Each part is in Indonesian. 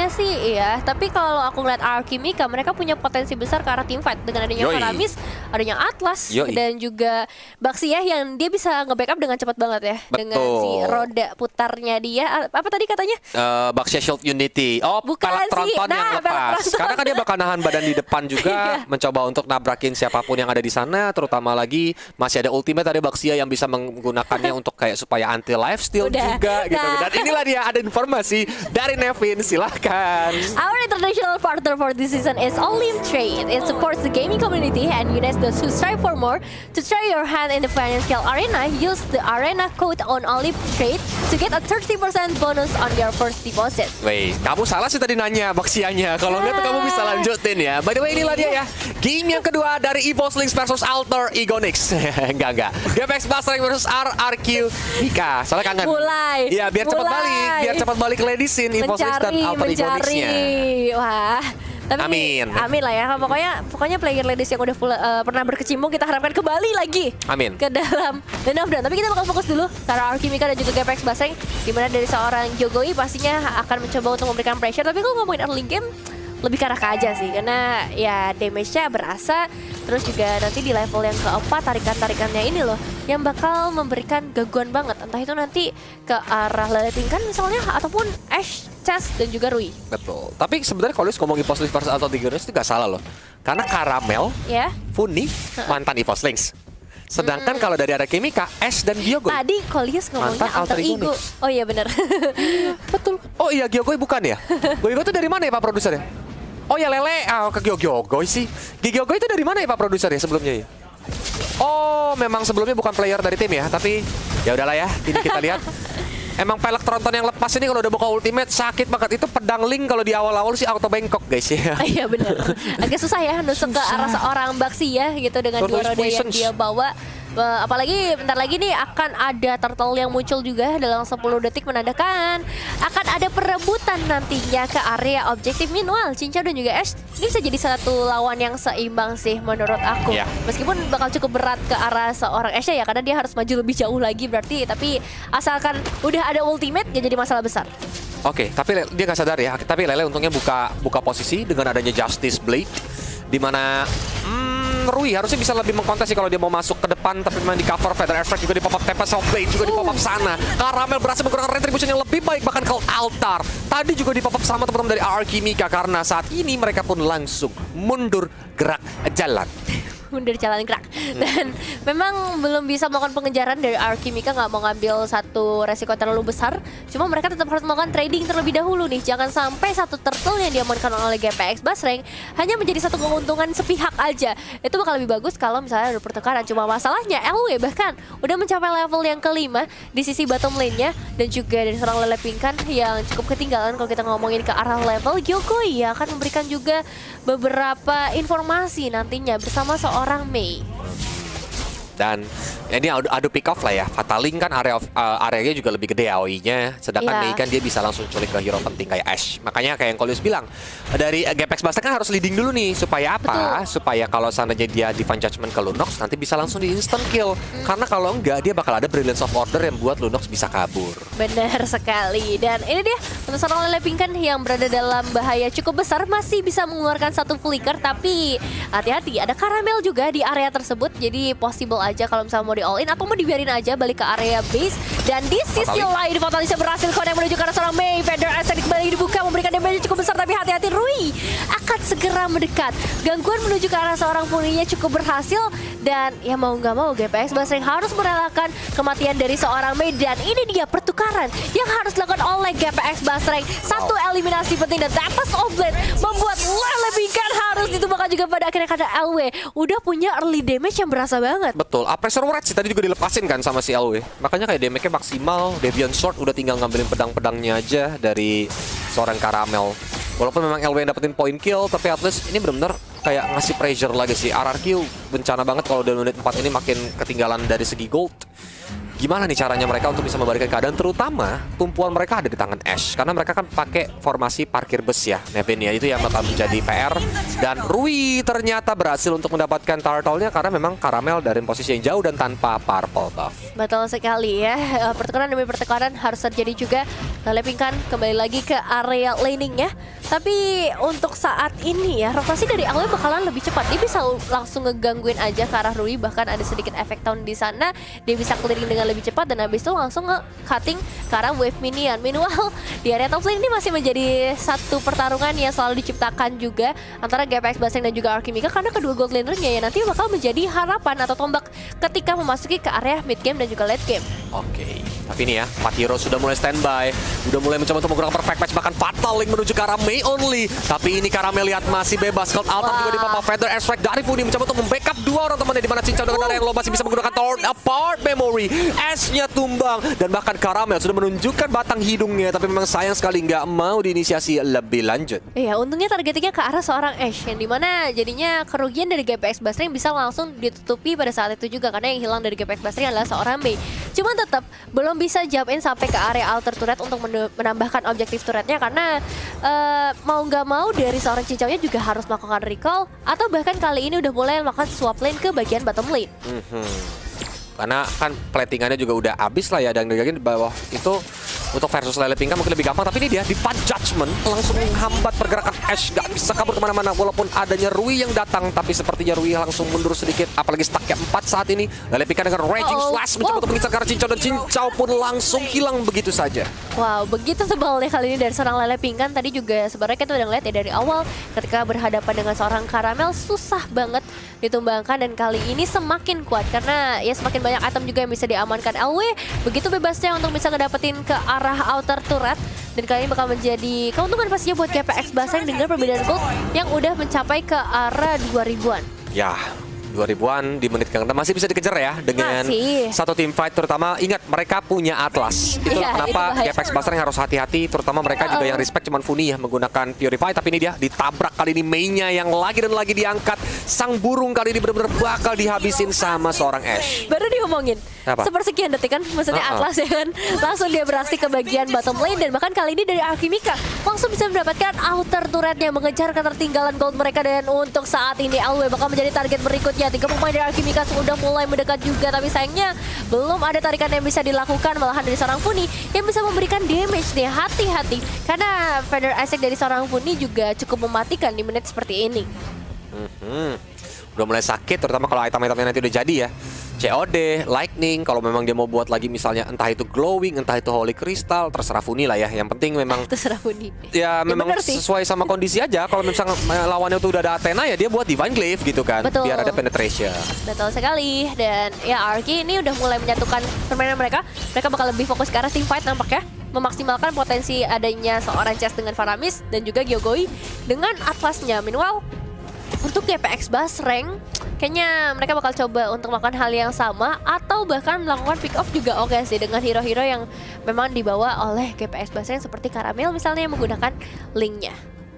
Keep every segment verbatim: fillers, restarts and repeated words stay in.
sebenarnya sih iya, tapi kalau aku ngeliat Alchemica, mereka punya potensi besar ke arah teamfight dengan adanya Yoi. Paramis, adanya Atlas, Yoi. dan juga Baxia yang dia bisa nge-backup dengan cepat banget ya. Betul. Dengan si roda putarnya dia. Apa tadi katanya? Uh, Baxia Shield Unity. Oh, Bukan pelak sih. tronton Nah, yang pelak lepas. tronton. Karena kan dia bakal nahan badan di depan juga, Iya. mencoba untuk nabrakin siapapun yang ada di sana, terutama lagi masih ada ultimate ada Baxia yang bisa menggunakannya untuk kayak supaya anti lifesteal Udah. juga gitu. Nah. Dan inilah dia ada informasi dari Nevin, silahkan. Our international partner for this season is Olim Trade. It supports the gaming community and unites those who strive for more. To try your hand in the financial arena, use the arena code on Olim Trade to get a thirty percent bonus on your first deposit. Wait, kamu salah sih tadi nanya Baxianya. Kalau enggak tuh kamu bisa lanjutin ya. By the way, inilah dia ya. Game yang kedua dari EvoSlings versus Alter Egonix. enggak, enggak. G P X Buzzring versus R R Q Mika. Soalnya kangen. Mulai. Iya, biar cepat Mulai. balik. Biar cepat balik ke Lady Sin, EvoSlings dan Mencari, Alter mencari. Egonix-nya. Wah. Tapi, Amin. Amin lah ya. Pokoknya pokoknya player ladies yang udah full, uh, pernah berkecimpung kita harapkan kembali lagi Amin. ke dalam Dan of Dawn. Tapi kita bakal fokus dulu karena Alchemica dan juga G P X Buzzring, dimana dari seorang Jogoi pastinya akan mencoba untuk memberikan pressure. Tapi kalau ngomongin early game, lebih ke arah ke aja sih, karena ya damage-nya berasa. Terus juga nanti di level yang keempat tarikan-tarikannya ini loh yang bakal memberikan gangguan banget, entah itu nanti ke arah Lele Pingkan misalnya, ataupun Ash, Chess, dan juga Rui. Betul. Tapi sebenarnya kalau ngomongin EvoSlings versus Alter Egonix itu gak salah loh. Karena Caramel, Ya. Funi, mantan EvoSlings. Sedangkan kalau dari Alchemica, Ash dan Gyogoi. Tadi Kolius ngomongnya Mantan alter Alter ego. Egonix. Oh iya benar. Betul. Oh iya, Gyogoi bukan ya? Gyogoi itu dari mana ya Pak produsernya? Oh ya Lele, ah, ke Gyogoi sih. Gyogoi itu dari mana ya Pak produsernya sebelumnya ya? Oh, memang sebelumnya bukan player dari tim ya, tapi ya udahlah ya, ini kita lihat. Emang pelek tronton yang lepas ini kalau udah buka ultimate sakit banget. Itu pedang Link kalau di awal-awal sih auto bengkok guys ya. Iya benar. Agak susah ya nusuk ke arah seorang Baxia gitu dengan Turtle dua roda yang Poisons. dia bawa. Uh, apalagi bentar lagi nih akan ada turtle yang muncul juga dalam sepuluh detik, menandakan akan ada perebutan nantinya ke area objektif. Meanwhile, Cincau dan juga Ash ini bisa jadi satu lawan yang seimbang sih menurut aku. Yeah. Meskipun bakal cukup berat ke arah seorang Ash ya, karena dia harus maju lebih jauh lagi berarti. Tapi asalkan udah ada ultimate, gak jadi masalah besar. Oke, tapi Le- dia nggak sadar ya. Tapi Lele untungnya buka buka posisi dengan adanya Justice Blade, di mana hmm, Rui harusnya bisa lebih mengkontes sih kalau dia mau masuk ke depan, tapi memang di cover Feather Airstrike juga di pop up Tempest of Blade juga di pop up sana. Caramel berhasil menggunakan retribution yang lebih baik bahkan ke altar. Tadi juga di pop up sama teman-teman dari Alchemica, karena saat ini mereka pun langsung mundur gerak jalan. Mundur jalan gerak. Dan memang belum bisa melakukan pengejaran dari Alchemica, nggak mau ngambil satu resiko terlalu besar. Cuma mereka tetap harus melakukan trading terlebih dahulu nih. Jangan sampai satu turtle yang diamankan oleh G P X Buzzring hanya menjadi satu keuntungan sepihak aja. Itu bakal lebih bagus kalau misalnya ada pertukaran. Cuma masalahnya L W bahkan udah mencapai level yang kelima di sisi bottom lane-nya, dan juga dari seorang Lele Pingkan yang cukup ketinggalan kalau kita ngomongin ke arah level. Gyogoi ya akan memberikan juga beberapa informasi nantinya bersama seorang Mei. Dan ya ini adu, adu pick off lah ya. Fataling kan area of, uh, areanya juga lebih gede A O I-nya. Sedangkan Iya. Mei kan dia bisa langsung culik ke hero penting kayak Ash. Makanya kayak yang Kolius bilang, dari G P X Buzzring kan harus leading dulu nih. Supaya apa? Betul. Supaya kalau seandainya dia Divine Judgment ke Lunox, nanti bisa langsung di instant kill. Hmm. Karena kalau enggak, dia bakal ada Brilliance of Order yang buat Lunox bisa kabur. Benar sekali. Dan ini dia untuk seorang Lele Pingkan yang berada dalam bahaya cukup besar, masih bisa mengeluarkan satu flicker. Tapi hati-hati, ada Caramel juga di area tersebut. Jadi possible aja kalau misalnya mau di all in atau mau dibiarin aja balik ke area base. Dan di sisi lain Fatalisnya berhasil connect menuju ke arah seorang Mei. Feather Airstrike kembali dibuka, memberikan damage cukup besar. Tapi hati-hati, Rui akan segera mendekat. Gangguan menuju ke arah seorang Funinya cukup berhasil. Dan ya mau nggak mau G P X Buzzring harus merelakan kematian dari seorang Mei. Dan ini dia pertukaran yang harus dilakukan oleh G P X Buzzring. Satu eliminasi penting dan Tempest of Blade membuat Lele Pingkan harus ditumbangkan juga pada akhirnya karena L W udah punya early damage yang berasa banget. Betul, Appressor Wrath sih tadi juga dilepasin kan sama si L W. Makanya kayak damage-nya maksimal. Deviant Sword udah tinggal ngambilin pedang-pedangnya aja dari seorang Caramel. Walaupun memang L W yang dapetin point kill, tapi at least ini benar-benar kayak ngasih pressure lagi sih. R R Q bencana banget kalau udah menit empat ini makin ketinggalan dari segi gold. gimana nih caranya mereka untuk bisa membalikan keadaan, terutama tumpuan mereka ada di tangan Ashe karena mereka kan pakai formasi parkir bus ya, Nevin ya, itu yang bakal menjadi P R. Dan Rui ternyata berhasil untuk mendapatkan turtle-nya karena memang Karamel dari posisi yang jauh dan tanpa purple buff. Betul sekali ya, pertukaran demi pertukaran harus terjadi juga. Lele Pingkan kembali lagi ke area laning ya. Tapi untuk saat ini ya, rotasi dari awal bakalan lebih cepat. Dia bisa langsung ngegangguin aja ke arah Rui, bahkan ada sedikit efek down di sana. Dia bisa clearing dengan lebih cepat dan habis itu langsung nge-cutting ke arah wave minion. Meanwhile, di area top lane ini masih menjadi satu pertarungan yang selalu diciptakan juga antara G P X Basreng dan juga Alchemica, karena kedua gold lanernya ya nanti bakal menjadi harapan atau tombak ketika memasuki ke area mid game dan juga late game. Oke, okay. Tapi ini ya, empat hero sudah mulai standby, udah mulai mencoba untuk menggunakan perfect match, bahkan fatal link menuju ke arah Mei only. Tapi ini Karamel lihat masih bebas, Cold Altar juga di Papa Feather Airstrike dari Funi mencoba untuk membackup dua orang temannya, di mana Cincau dengan Arya yang low masih bisa menggunakan Torn Apart Memory. Ash-nya tumbang dan bahkan Karamel sudah menunjukkan batang hidungnya, tapi memang sayang sekali nggak mau diinisiasi lebih lanjut. Iya, untungnya targetingnya ke arah seorang Ashe, yang dimana jadinya kerugian dari G P X Basreng bisa langsung ditutupi pada saat itu juga, karena yang hilang dari G P X Basreng adalah seorang Mei. Cuman tetap belum bisa jump in sampai ke area alter turret untuk menambahkan objektif turretnya, karena uh, mau nggak mau dari seorang Cincaunya juga harus melakukan recall, atau bahkan kali ini udah mulai melakukan swap lane ke bagian bottom lane. Mm-hmm. Karena kan platingannya juga udah habis lah ya, dan di bawah itu untuk versus Lele Pingkan mungkin lebih gampang, tapi ini dia di Fat Judgment langsung menghambat pergerakan Ashe, gak bisa kabur kemana-mana walaupun adanya Rui yang datang, tapi sepertinya Rui langsung mundur sedikit, apalagi stacknya empat saat ini. Lele Pingkan dengan Raging oh, Slash mencoba wow. untuk mengincar ke arah Cincau, dan Cincau pun langsung hilang begitu saja. Wow, begitu tebalnya kali ini dari seorang Lele Pingkan. Tadi juga sebenarnya kita udah ngeliat ya dari awal ketika berhadapan dengan seorang Karamel susah banget ditumbangkan, dan kali ini semakin kuat karena ya semakin banyak item juga yang bisa diamankan L W. Begitu bebasnya untuk bisa ngedapetin ke arah outer turret, dan kali ini bakal menjadi keuntungan pastinya buat G P X Basreng dengan perbedaan gold yang udah mencapai ke arah dua ribuan. Ya, dua ribuan di menit ke enam masih bisa dikejar ya dengan masih. Satu tim fight, terutama ingat mereka punya Atlas. Itulah ya, kenapa itu G P X Basreng harus hati-hati, terutama mereka uh -oh. juga yang respect cuman Funi ya menggunakan Purify, tapi ini dia ditabrak kali ini Mei-nya yang lagi dan lagi diangkat. Sang burung kali ini benar-benar bakal dihabisin sama seorang Ashe. Baru diomongin. Apa? Sepersekian detik kan, maksudnya uh -uh. Atlas ya kan, langsung dia beraksi ke bagian bottom lane, dan bahkan kali ini dari Alchemica langsung bisa mendapatkan outer turretnya, mengejar ketertinggalan gold mereka, dan untuk saat ini L W bakal menjadi target berikutnya. Tiga pemain dari Alchemica sudah mulai mendekat juga, tapi sayangnya belum ada tarikan yang bisa dilakukan, malahan dari seorang Funi yang bisa memberikan damage nih. Hati-hati, karena Feather Isaac dari seorang Funi juga cukup mematikan di menit seperti ini. Hmm, udah mulai sakit, terutama kalau item-itemnya nanti udah jadi ya. C O D, Lightning, kalau memang dia mau buat lagi misalnya entah itu Glowing, entah itu Holy Crystal, terserah Funi lah ya. Yang penting memang terserah Funi. Ya, ya memang sesuai sama kondisi aja. Kalau misalnya lawannya tuh udah ada Athena ya dia buat Divine Glaive gitu kan. Betul. Biar ada penetration. Betul sekali. Dan ya Arki ini udah mulai menyatukan permainan mereka. Mereka bakal lebih fokus ke arah team fight nampaknya, memaksimalkan potensi adanya seorang Chess dengan Faramis dan juga Gyogoi dengan Atlasnya. Meanwhile, untuk G P X Basreng, kayaknya mereka bakal coba untuk melakukan hal yang sama, atau bahkan melakukan pick off juga oke okay sih dengan hero-hero yang memang dibawa oleh G P X Basreng seperti Karamel misalnya yang menggunakan Link-nya.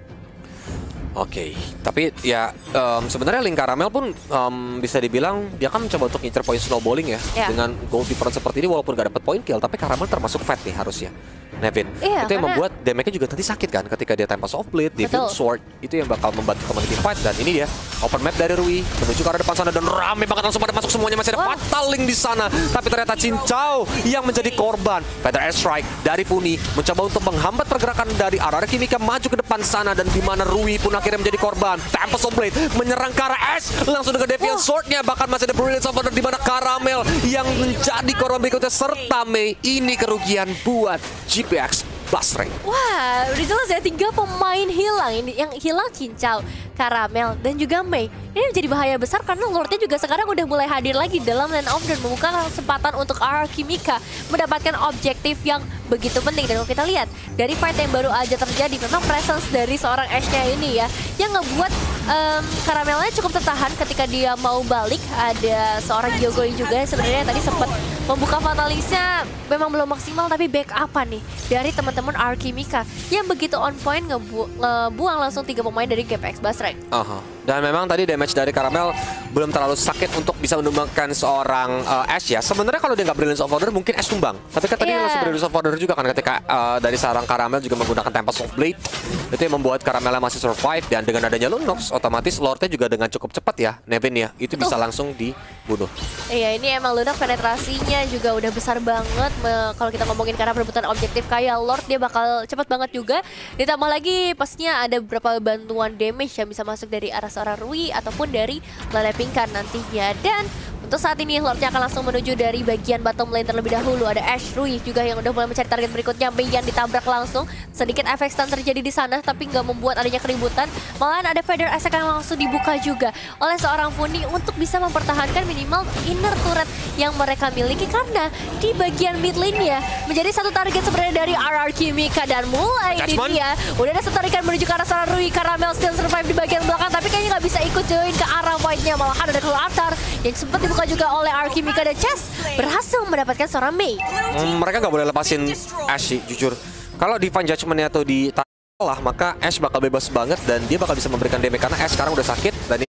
Oke, okay. Tapi ya um, sebenarnya Link Karamel pun um, bisa dibilang dia kan mencoba untuk ngincer poin snowballing ya, yeah. dengan gold difference seperti ini walaupun gak dapat poin kill, tapi Karamel termasuk fat nih harusnya. Nevin, iya, itu yang membuat damage-nya juga nanti sakit kan ketika dia Tempest of Blade, Divine Sword, itu yang bakal membantu community fight. Dan ini dia open map dari Rui menuju ke arah depan sana, dan rame banget langsung pada masuk semuanya, masih ada wow. Fatal Link di sana, tapi ternyata Cincau yang menjadi korban. Feather Airstrike dari Funi mencoba untuk menghambat pergerakan dari arah Alchemica maju ke depan sana, dan di mana Rui pun akhirnya menjadi korban. Tempest of Blade menyerang ke arah Ashe langsung dengan Deviant Sword-nya, bahkan masih ada Brilliance of Honor di mana Karamel yang menjadi korban berikutnya serta Mei. Ini kerugian buat G P X Basreng. Wah, udah jelas ya, tiga pemain hilang. Ini yang hilang Cincau, Karamel, dan juga Mei. Ini menjadi bahaya besar karena Lordnya juga sekarang udah mulai hadir lagi dalam lane off dan membuka kesempatan untuk Alchemica mendapatkan objektif yang begitu penting. Dan kalau kita lihat dari fight yang baru aja terjadi, memang presence dari seorang Ashe-nya ini ya yang ngebuat um, Karamelnya cukup tertahan ketika dia mau balik. Ada seorang Gyogoi juga yang sebenarnya tadi sempat membuka Fatalisnya, memang belum maksimal, tapi backup-an nih dari teman-teman Alchemica yang begitu on point ngebu ngebuang langsung tiga pemain dari G P X Basreng. Uh -huh. Dan memang tadi damage dari Karamel belum terlalu sakit untuk bisa menumbangkan seorang uh, Ash ya. Sebenarnya kalau dia nggak Brilliance of Order mungkin Ash tumbang. Tapi kan tadi yeah. langsung Brilliance of Order juga kan ketika uh, dari sarang Karamel juga menggunakan Tempest of Blade. Itu yang membuat Karamelnya masih survive, dan dengan adanya Lunox otomatis Lordnya juga dengan cukup cepat ya, Nevin ya. Itu bisa Tuh. langsung dibunuh. Iya, ini emang Lunox penetrasinya juga udah besar banget. Kalau kita ngomongin karena perebutan objektif kayak Lord, dia bakal cepat banget juga. Ditambah lagi pastinya ada beberapa bantuan damage yang bisa masuk dari arah seorang Rui ataupun dari Lele Pinkan nantinya. Dan untuk saat ini Lordnya akan langsung menuju dari bagian bottom lane terlebih dahulu. Ada Ash, Rui juga yang udah mulai mencari target berikutnya. Mei yang ditabrak langsung. Sedikit efek stun terjadi di sana tapi nggak membuat adanya keributan. Malahan ada Feather Attack yang langsung dibuka juga oleh seorang Funi untuk bisa mempertahankan minimal inner turret yang mereka miliki, karena di bagian mid lane-nya menjadi satu target sebenarnya dari R R Q Mika. Dan mulai ini dia udah ada satu tarikan menuju ke arah seorang Rui. Karamel still survive di bagian belakang tapi kayaknya nggak bisa ikut join ke arah fight-nya. Malahan ada keluar altar yang sempat dibuka juga oleh R Q Mika, dan Chess berhasil mendapatkan seorang Mei. Hmm, mereka nggak boleh lepasin Ash sih, jujur. Kalau Divine Judgment-nya atau di lah, maka Ash bakal bebas banget dan dia bakal bisa memberikan damage karena Ash sekarang udah sakit. Dan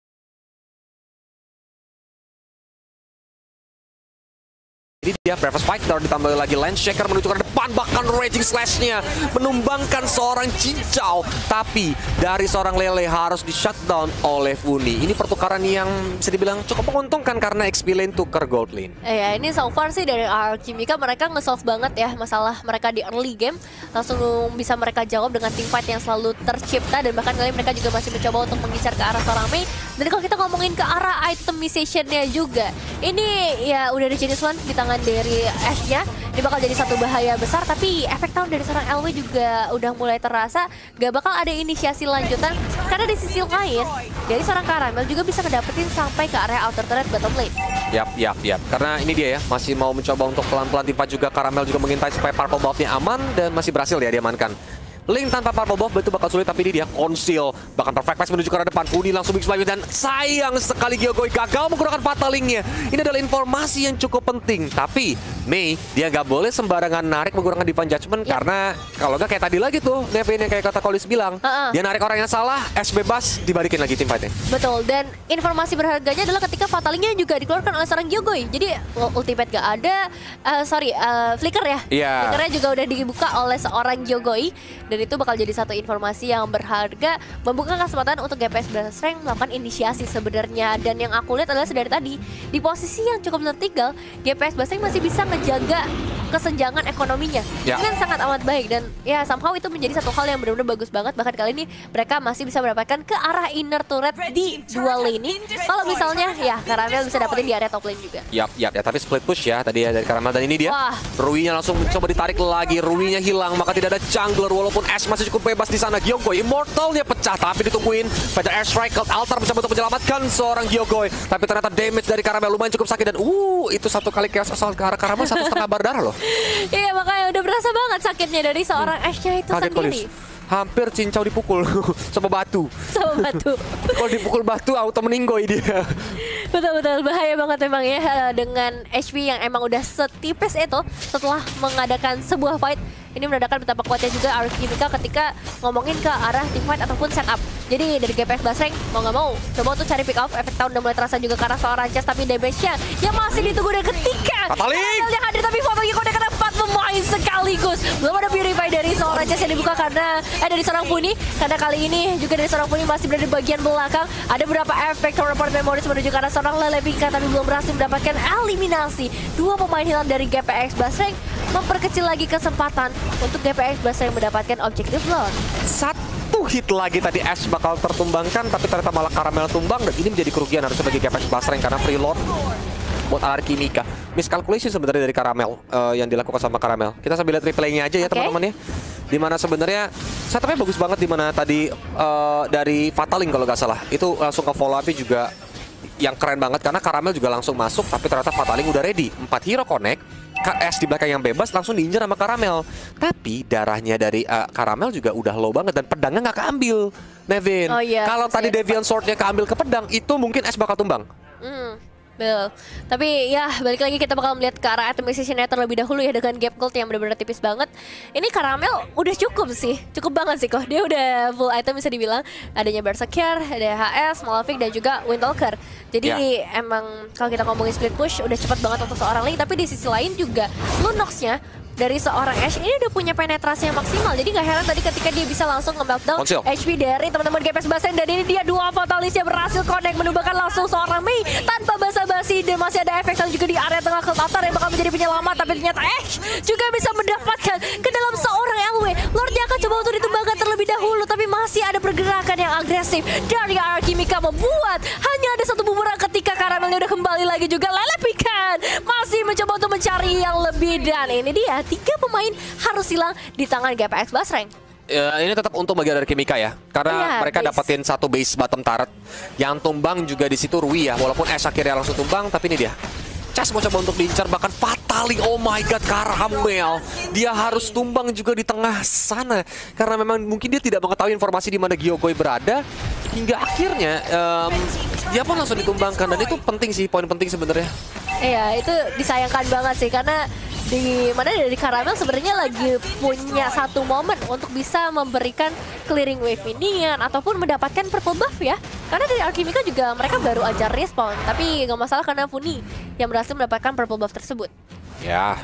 ini dia Breakfast Fighter ditambah lagi Lance Shaker menuju ke depan, bahkan Raging Slash-nya menumbangkan seorang Cincau. Tapi dari seorang Lele harus di shutdown oleh Funi. Ini pertukaran yang bisa dibilang cukup menguntungkan karena X P lane tukar gold lane. Eh ya, ini so far sih dari R R Q Mika mereka nge-solve banget ya masalah mereka di early game. Langsung bisa mereka jawab dengan team fight yang selalu tercipta, dan bahkan kali mereka juga masih mencoba untuk mengincar ke arah seorang Mei. Dan kalau kita ngomongin ke arah itemization-nya juga, ini ya udah ada Genius One di tangan dari Ash-nya. Ini bakal jadi satu bahaya besar, tapi efek tahun dari seorang L W juga udah mulai terasa. Gak bakal ada inisiasi lanjutan, karena di sisi lain dari seorang Karamel juga bisa ngedapetin sampai ke area outer turret bottom lane. Yap, yap, yap. Karena ini dia ya, masih mau mencoba untuk pelan-pelan timpa juga. Karamel juga mengintai supaya purple buff-nya aman, dan masih berhasil ya diamankan. Link tanpa purple buff itu bakal sulit, tapi ini dia Conceal. Bahkan Perfect Pass menuju ke arah depan. Funi langsung big spike, dan sayang sekali Gyokoi gagal menggunakan Fatal Link-nya. Ini adalah informasi yang cukup penting. Tapi Mei, dia nggak boleh sembarangan narik menggunakan Divine Judgment, ya. Karena kalau nggak kayak tadi lagi tuh, Nevin yang kayak kata Kolis bilang, uh -uh. dia narik orang yang salah, Ash bebas, dibalikin lagi tim fight-nya. Betul, dan informasi berharganya adalah ketika Fatal Link-nya juga dikeluarkan oleh seorang Gyokoi. Jadi ultimate gak ada, uh, sorry, uh, flicker ya. Yeah. Flickernya juga udah dibuka oleh seorang Gyokoi, dan itu bakal jadi satu informasi yang berharga, membuka kesempatan untuk G P S Blazing melakukan inisiasi sebenarnya. Dan yang aku lihat adalah dari tadi, di posisi yang cukup tertinggal, G P S Blazing masih bisa ngejaga kesenjangan ekonominya. Ya. Dengan sangat amat baik, dan ya somehow itu menjadi satu hal yang benar-benar bagus banget. Bahkan kali ini mereka masih bisa mendapatkan ke arah inner turret di dua lane ini. Kalau misalnya ya Karamel bisa dapetin di area top lane juga. Yap, yap, ya, tapi split push ya tadi ya dari Karamel, dan ini dia. Rui-nya langsung mencoba ditarik lagi, Rui-nya hilang, maka tidak ada jungler walaupun Ash masih cukup bebas di sana. Gyokoi Immortal-nya pecah, tapi ditungguin Feather Air Strike, Altar mencoba untuk menyelamatkan seorang Gyokoi, tapi ternyata damage dari Karamel lumayan cukup sakit, dan uh itu satu kali chaos asal ke arah Karamel satu setengah bar darah loh. Iya, makanya udah berasa banget sakitnya dari seorang Ash-nya itu Kaget sendiri. Polis. Hampir Cincau dipukul sama batu. Sama batu. Kalau dipukul batu auto meninggoy dia. Betul-betul bahaya banget memang ya, dengan H P yang emang udah setipis itu setelah mengadakan sebuah fight. Ini menandakan betapa kuatnya juga R R Q Mika ketika ngomongin ke arah team fight ataupun setup. Jadi dari G P S Blazing mau nggak mau coba untuk cari pick off. Efek tahun udah mulai terasa juga karena seorang Chess, tapi damage-nya yang masih ditunggu dan ketika Fatalik yang hadir, tapi Fatalik kode karena empat pemain sekaligus. Belum ada Purify dari seorang Chess yang dibuka karena eh dari seorang Funi, karena kali ini juga dari seorang Funi masih berada di bagian belakang. Ada beberapa efek report memories menuju ke arah seorang Lele Pinkan, tapi belum berhasil mendapatkan eliminasi. Dua pemain hilang dari G P S Blazing memperkecil lagi kesempatan untuk G P S Blazing mendapatkan objektif Lord. Satu hit lagi tadi Ash bakal tertumbangkan, tapi ternyata malah Karamel tumbang, dan ini menjadi kerugian harusnya bagi G P S Blazing karena free Lord buat R R Q Mika. Miscalculation sebenarnya dari Karamel uh, yang dilakukan sama Karamel. Kita sambil lihat replaynya aja ya, okay, teman-teman ya. Dimana sebenarnya setupnya bagus banget, dimana tadi uh, dari Fatal Link kalau nggak salah itu langsung ke follow up juga yang keren banget, karena Karamel juga langsung masuk, tapi ternyata Fatal Link udah ready. Empat hero connect, K S di belakang yang bebas langsung diinjar sama Karamel. Tapi darahnya dari uh, Karamel juga udah low banget, dan pedangnya nggak keambil, Nevin. Oh, iya. Kalau tadi Deviant Sword-nya keambil ke pedang, itu mungkin S bakal tumbang. Mm. Betul. Tapi ya balik lagi kita bakal melihat ke arah item acquisition-nya terlebih dahulu ya dengan gap gold yang benar-benar tipis banget. Ini Caramel udah cukup sih, cukup banget sih kok. Dia udah full item bisa dibilang. Adanya Berserker, ada H S, Malavik dan juga Windtalker. Jadi yeah. emang kalau kita ngomongin split push udah cepet banget untuk seorang Link. Tapi di sisi lain juga Lunox-nya dari seorang Ashe ini udah punya penetrasi yang maksimal. Jadi gak heran tadi ketika dia bisa langsung nge-meltdown H P dari teman-teman G P S Basreng. Dan ini dia dua fatalisnya berhasil connect, menumbangkan langsung seorang Mei tanpa basa-basi. Dan masih ada efek juga di area tengah Cult Altar yang bakal menjadi penyelamat. Tapi ternyata Ashe juga bisa mendapatkan ke dalam seorang L W. Lordnya akan coba untuk ditumbangkan terlebih dahulu. Tapi masih ada pergerakan yang agresif dari Alchemica, membuat hanya ada satu bumerang ketika Caramelnya udah kembali lagi juga. Lele Pikan masih mencoba untuk mencari yang lebih. Dan ini dia, tiga pemain harus hilang di tangan G P S Basreng. Ya, ini tetap untung bagi dari Kimika ya, karena yeah, mereka base. dapetin satu base bottom turret yang tumbang juga di situ Rui ya, walaupun Ashe akhirnya langsung tumbang, tapi ini dia. Chas mau coba untuk diincar, bahkan fatali, oh my god, Caramel. Dia harus tumbang juga di tengah sana, karena memang mungkin dia tidak mengetahui informasi di mana Gyokoi berada, hingga akhirnya um, dia pun langsung ditumbangkan, dan itu penting sih, poin penting sebenarnya. Iya, itu disayangkan banget sih, karena di mana dari Caramel sebenarnya lagi punya satu momen untuk bisa memberikan clearing wave minion ataupun mendapatkan purple buff ya. Karena dari Alchemica juga mereka baru aja respawn, tapi nggak masalah karena Funi yang berhasil mendapatkan purple buff tersebut. Ya.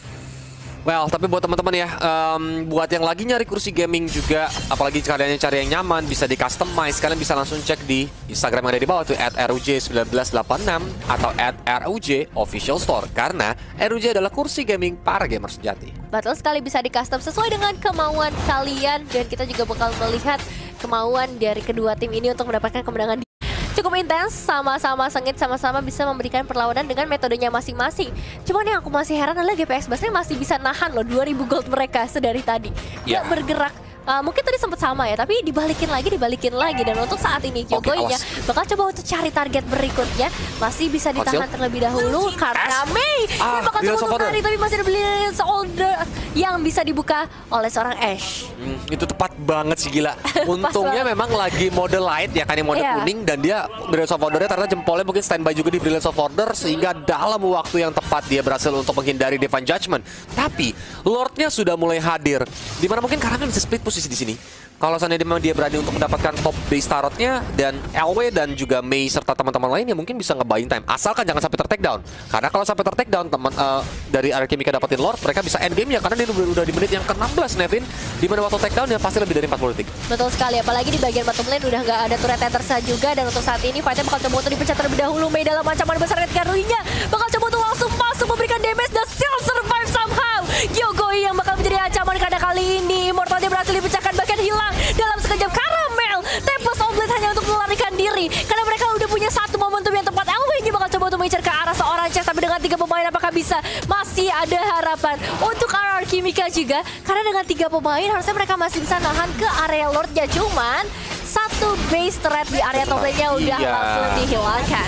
Well, tapi buat teman-teman ya, um, buat yang lagi nyari kursi gaming juga, apalagi kalian yang cari yang nyaman, bisa di customize, kalian bisa langsung cek di Instagram yang ada di bawah tuh at R U J satu sembilan delapan enam atau at R U J Official Store, karena R U J adalah kursi gaming para gamer sejati. Betul sekali, bisa di custom sesuai dengan kemauan kalian, dan kita juga bakal melihat kemauan dari kedua tim ini untuk mendapatkan kemenangan. Cukup intens, sama-sama sengit, sama-sama bisa memberikan perlawanan dengan metodenya masing-masing. Cuman yang aku masih heran adalah G P S Basreng masih bisa nahan loh dua ribu gold mereka sedari tadi. Yeah. Gak bergerak. Uh, mungkin tadi sempat sama ya, tapi dibalikin lagi, dibalikin lagi. Dan untuk saat ini Gyokoi-nya okay, bakal coba untuk cari target berikutnya. Masih bisa ditahan terlebih dahulu karena Mei ah, bakal coba untuk tarik, tapi masih ada Brilliance Order yang bisa dibuka oleh seorang Ashe. Hmm, itu tepat banget sih, gila. Untungnya memang lagi mode light ya kan, yang mode yeah. kuning, dan dia Brilliance of Order-nya ternyata jempolnya mungkin standby juga di Brilliance of Order, sehingga dalam waktu yang tepat dia berhasil untuk menghindari Divine Judgment. Tapi Lord-nya sudah mulai hadir, dimana mungkin Caramel bisa split posisi di sini. Kalau seandainya memang dia berani untuk mendapatkan top base turret-nya, dan L W dan juga Mei serta teman-teman lainnya mungkin bisa nge-buying time, asalkan jangan sampai ter-takedown. Karena kalau sampai ter-takedown teman uh, dari Alchemica dapetin Lord, mereka bisa end game ya, karena dia udah, udah di menit yang ke enam belas Nevin, di mana waktu takedown ya pasti lebih dari empat puluh detik. Betul sekali, apalagi di bagian bottom lane udah nggak ada turret yang tersisa juga, dan untuk saat ini fightnya bakal coba untuk dipencet terlebih dahulu. Mei dalam ancaman besar ketika Rui-nya bakal coba untuk langsung masuk memberikan damage, dan still survive somehow. Gyokoi yang bakal menjadi ancaman karena kali ini Immortal dia berhasil dipecahkan, bahkan hilang dalam sekejap. Caramel Tempest Oblate hanya untuk melarikan diri, karena mereka udah punya satu momentum yang tepat. L W-nya bakal coba untuk mengincar ke arah seorang Chess, tapi dengan tiga pemain apakah bisa? Masih ada harapan untuk arah Alchemica juga, karena dengan tiga pemain harusnya mereka masih bisa nahan ke area Lord-nya. Cuman satu base turret di area top lane-nya udah iya. langsung dihilangkan.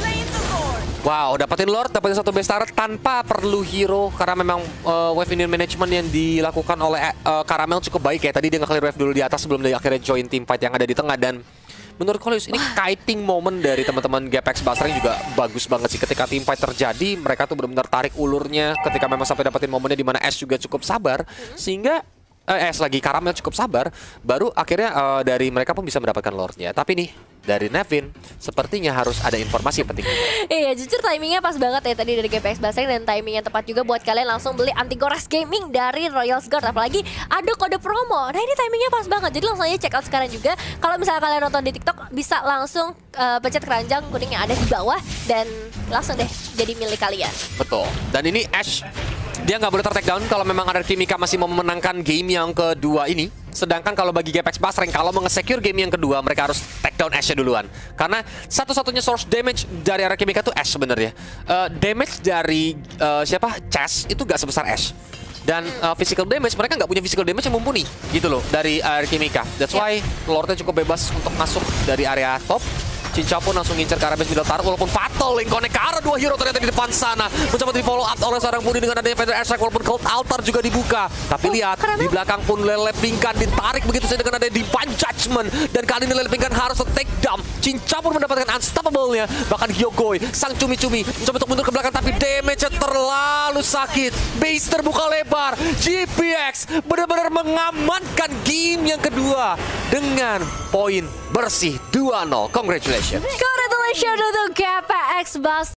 Wow, dapetin Lord, dapetin satu base turret tanpa perlu hero, karena memang uh, wave minion management yang dilakukan oleh uh, Caramel cukup baik ya. Tadi dia nge-clear wave dulu di atas sebelum dia akhirnya join team fight yang ada di tengah, dan menurut Kolius ini kiting moment dari teman-teman G P S Basreng juga bagus banget sih. Ketika team fight terjadi, mereka tuh benar-benar tarik ulurnya ketika memang sampai dapetin momennya di mana Ashe juga cukup sabar, sehingga eh, Ashe lagi Caramel cukup sabar, baru akhirnya uh, dari mereka pun bisa mendapatkan Lordnya. Tapi nih dari Nevin, sepertinya harus ada informasi yang penting. Iya, jujur timingnya pas banget ya tadi dari G P S Basreng, dan timingnya tepat juga buat kalian langsung beli Antigores Gaming dari Royals Guard. Apalagi ada kode promo. Nah ini timingnya pas banget, jadi langsung aja check out sekarang juga. Kalau misalnya kalian nonton di TikTok, bisa langsung uh, pencet keranjang kuning yang ada di bawah, dan langsung deh jadi milik kalian. Betul, dan ini Ashe, dia nggak boleh ter-takedown kalau memang ada Alchemica masih mau memenangkan game yang kedua ini. Sedangkan kalau bagi G P S Basreng, kalau mau nge-secure game yang kedua, mereka harus take down Ashe duluan. Karena satu-satunya source damage dari Alchemica itu Ashe sebenarnya. Uh, damage dari uh, siapa? Chess itu gak sebesar Ashe. Dan uh, physical damage, mereka nggak punya physical damage yang mumpuni gitu loh dari Alchemica. That's why Lordnya cukup bebas untuk masuk dari area top. Cincau pun langsung ngincer ke arah base middle turret, walaupun fatal link connect ke arah dua hero ternyata di depan sana. Mencoba di follow up oleh seorang Puni dengan adanya Feather Airstrike, walaupun Cold Altar juga dibuka. Tapi Oh, lihat, Karamel. di belakang pun Lele Pingkan ditarik begitu saja dengan adanya Divine Judgment. Dan kali ini Lele Pingkan harus take down. Cincau pun mendapatkan unstoppable-nya. Bahkan Hyogoi, sang cumi-cumi, mencoba untuk mundur ke belakang, tapi damage-nya terlalu sakit. Base terbuka lebar. G P X benar-benar mengamankan game yang kedua dengan poin bersih dua nol. Congratulations. Congratulations untuk G P X Bas.